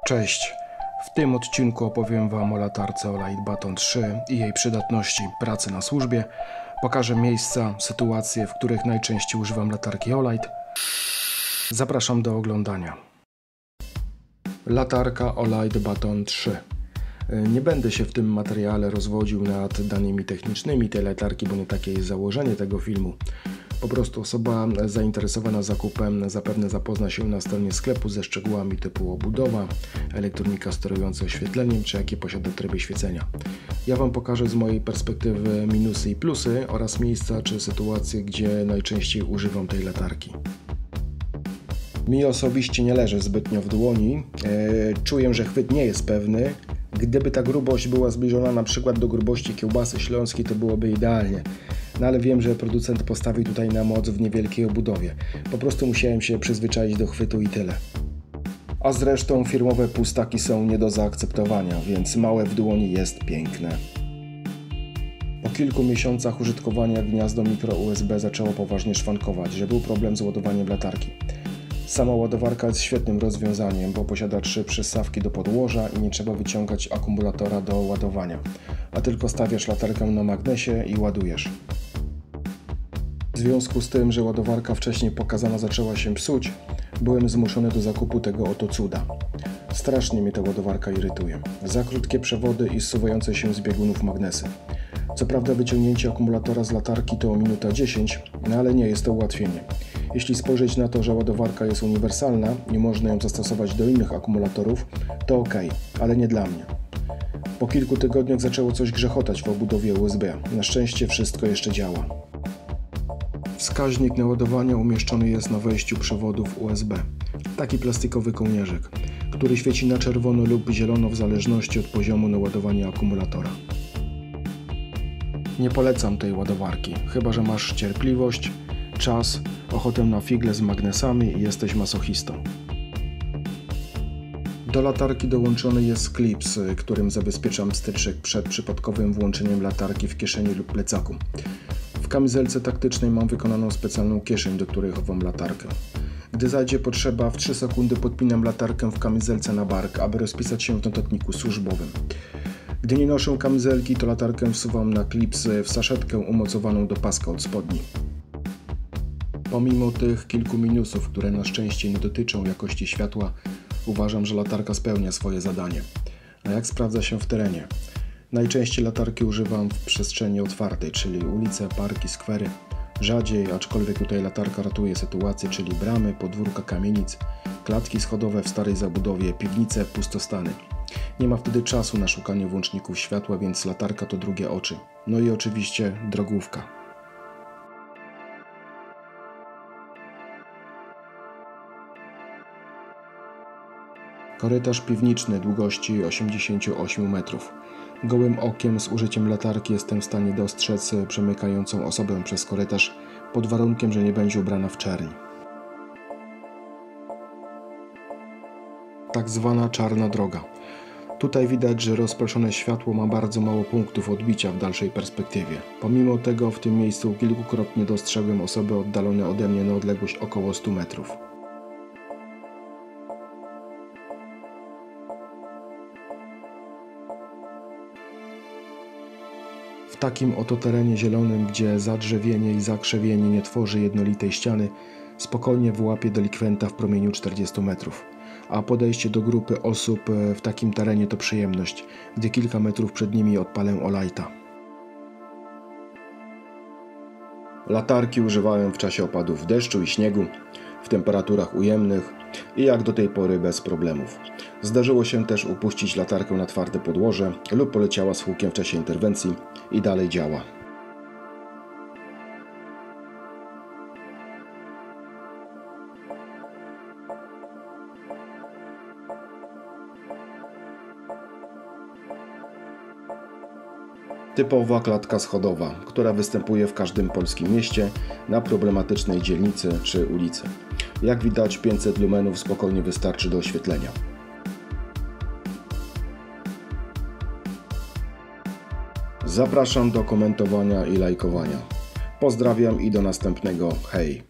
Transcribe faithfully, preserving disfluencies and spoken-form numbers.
Cześć! W tym odcinku opowiem Wam o latarce Olight Baton trzy i jej przydatności pracy na służbie. Pokażę miejsca, sytuacje, w których najczęściej używam latarki Olight. Zapraszam do oglądania. Latarka Olight Baton trzy. Nie będę się w tym materiale rozwodził nad danymi technicznymi tej latarki, bo nie takie jest założenie tego filmu. Po prostu osoba zainteresowana zakupem zapewne zapozna się na stronie sklepu ze szczegółami typu obudowa, elektronika sterująca oświetleniem, czy jakie posiada tryby świecenia. Ja Wam pokażę z mojej perspektywy minusy i plusy oraz miejsca czy sytuacje, gdzie najczęściej używam tej latarki. Mi osobiście nie leży zbytnio w dłoni, czuję, że chwyt nie jest pewny. Gdyby ta grubość była zbliżona na przykład do grubości kiełbasy śląskiej, to byłoby idealnie. No ale wiem, że producent postawił tutaj na moc w niewielkiej obudowie. Po prostu musiałem się przyzwyczaić do chwytu i tyle. A zresztą firmowe pustaki są nie do zaakceptowania, więc małe w dłoni jest piękne. Po kilku miesiącach użytkowania gniazdo mikro U S B zaczęło poważnie szwankować, że był problem z ładowaniem latarki. Sama ładowarka jest świetnym rozwiązaniem, bo posiada trzy przystawki do podłoża i nie trzeba wyciągać akumulatora do ładowania, a tylko stawiasz latarkę na magnesie i ładujesz. W związku z tym, że ładowarka wcześniej pokazana zaczęła się psuć, byłem zmuszony do zakupu tego oto cuda. Strasznie mnie ta ładowarka irytuje. Za krótkie przewody i zsuwające się z biegunów magnesy. Co prawda wyciągnięcie akumulatora z latarki to minuta dziesięć, no ale nie jest to ułatwienie. Jeśli spojrzeć na to, że ładowarka jest uniwersalna, nie można ją zastosować do innych akumulatorów, to ok, ale nie dla mnie. Po kilku tygodniach zaczęło coś grzechotać w obudowie U S B. Na szczęście wszystko jeszcze działa. Wskaźnik naładowania umieszczony jest na wejściu przewodów U S B. Taki plastikowy kołnierzyk, który świeci na czerwono lub zielono w zależności od poziomu naładowania akumulatora. Nie polecam tej ładowarki, chyba że masz cierpliwość, czas, ochotę na figle z magnesami i jesteś masochistą. Do latarki dołączony jest klips, którym zabezpieczam styczek przed przypadkowym włączeniem latarki w kieszeni lub plecaku. W kamizelce taktycznej mam wykonaną specjalną kieszeń, do której chowam latarkę. Gdy zajdzie potrzeba, w trzy sekundy podpinam latarkę w kamizelce na bark, aby rozpisać się w notatniku służbowym. Gdy nie noszę kamizelki, to latarkę wsuwam na klips w saszetkę umocowaną do paska od spodni. Pomimo tych kilku minusów, które na szczęście nie dotyczą jakości światła, uważam, że latarka spełnia swoje zadanie. A jak sprawdza się w terenie? Najczęściej latarki używam w przestrzeni otwartej, czyli ulice, parki, skwery. Rzadziej, aczkolwiek tutaj latarka ratuje sytuację, czyli bramy, podwórka kamienic, klatki schodowe w starej zabudowie, piwnice, pustostany. Nie ma wtedy czasu na szukanie włączników światła, więc latarka to drugie oczy. No i oczywiście drogówka. Korytarz piwniczny długości osiemdziesiąt osiem metrów. Gołym okiem z użyciem latarki jestem w stanie dostrzec przemykającą osobę przez korytarz, pod warunkiem, że nie będzie ubrana w czerń. Tak zwana czarna droga. Tutaj widać, że rozproszone światło ma bardzo mało punktów odbicia w dalszej perspektywie. Pomimo tego w tym miejscu kilkukrotnie dostrzegłem osoby oddalone ode mnie na odległość około stu metrów. W takim oto terenie zielonym, gdzie zadrzewienie i zakrzewienie nie tworzy jednolitej ściany, spokojnie wyłapię delikwenta w promieniu czterdziestu metrów. A podejście do grupy osób w takim terenie to przyjemność, gdy kilka metrów przed nimi odpalę Olighta. Latarki używałem w czasie opadów deszczu i śniegu, w temperaturach ujemnych i jak do tej pory bez problemów. Zdarzyło się też upuścić latarkę na twarde podłoże lub poleciała z hukiem w czasie interwencji i dalej działa. Typowa klatka schodowa, która występuje w każdym polskim mieście na problematycznej dzielnicy czy ulicy. Jak widać, pięćset lumenów spokojnie wystarczy do oświetlenia. Zapraszam do komentowania i lajkowania. Pozdrawiam i do następnego. Hej!